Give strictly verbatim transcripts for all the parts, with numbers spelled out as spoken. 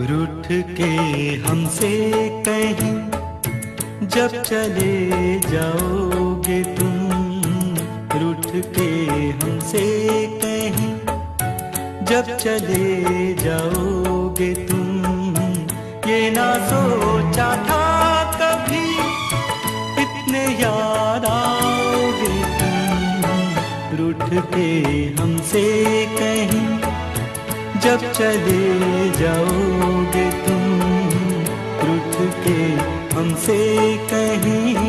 रूठ के हमसे कहीं जब चले जाओगे तुम, रूठ के हमसे कहीं जब चले जाओगे तुम। ये ना सोचा था कभी इतने याद आओगे तुम, रूठ के हमसे कहीं जब चले जाओगे तुम, रूठ के हमसे कहीं।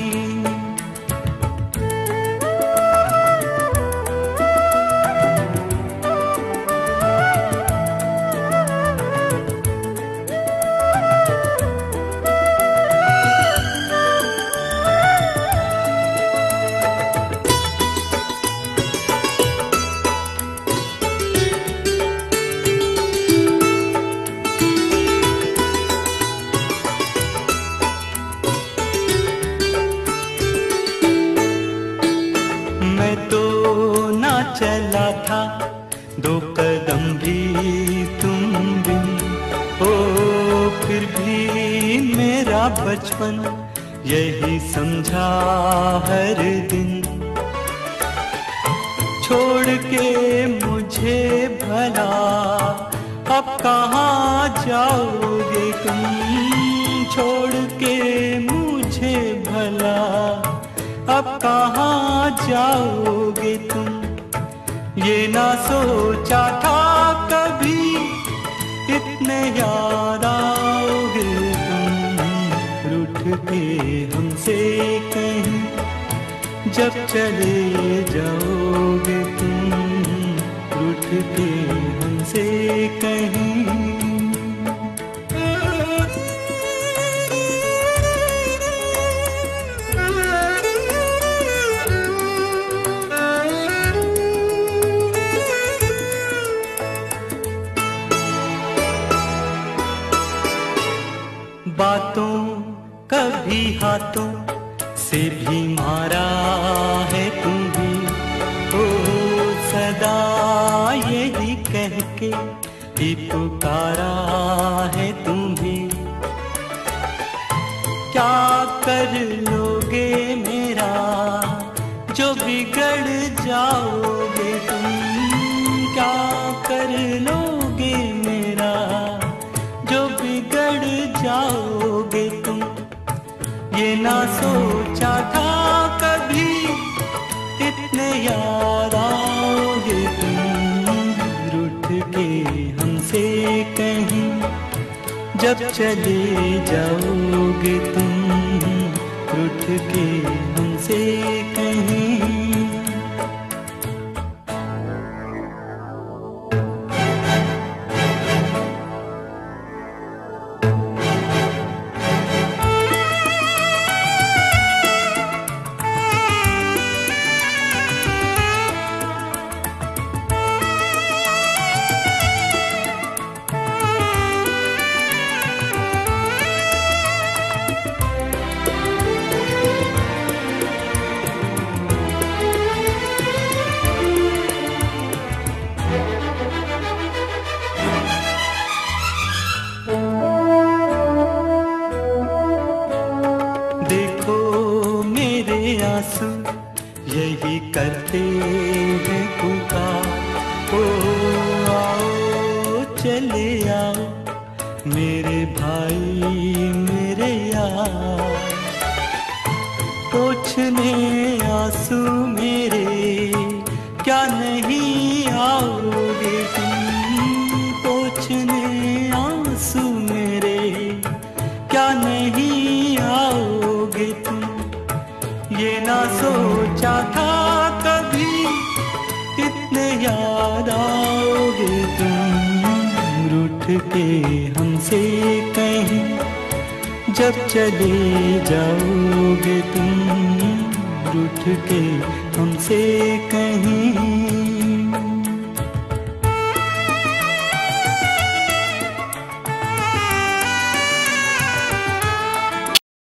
चला था दो कदम भी तुम बिन, ओ फिर भी मेरा बचपन यही समझा हर दिन। छोड़ के मुझे भला अब कहाँ जाओगे तुम, छोड़ के मुझे भला अब कहाँ जाओगे तुम। ये ना सोचा था कभी इतने याद आओगे तुम, रूठ के हमसे कहीं जब चले जाओगे तुम, रूठ के हमसे कहीं। बातों कभी हाथों से भी मारा है तुम्हें, ओ सदा यही कह के ही पुकारा है तुम्हें। क्या कर लोगे मेरा जो बिगड़ जाओगे तुम, क्या कर लोगे मेरा जो बिगड़ जाओगे तुम। ये ना सोचा था कभी इतने याद आओगे तुम, रूठ के हमसे कहीं जब चले जाओगे तुम, रूठ के हमसे कहीं। आंसू यही करते हैं पुकार, ओ आओ चले आओ मेरे भाई मेरे यार। पोंछने आंसू मेरे क्या नहीं आओगे तुम, पोंछने आंसू मेरे क्या नहीं आओगे तुम। ये ना सोचा था कभी इतने याद आओगे तुम, रूठ के हमसे कहीं जब चले जाओगे तुम, रूठ के हमसे कहीं।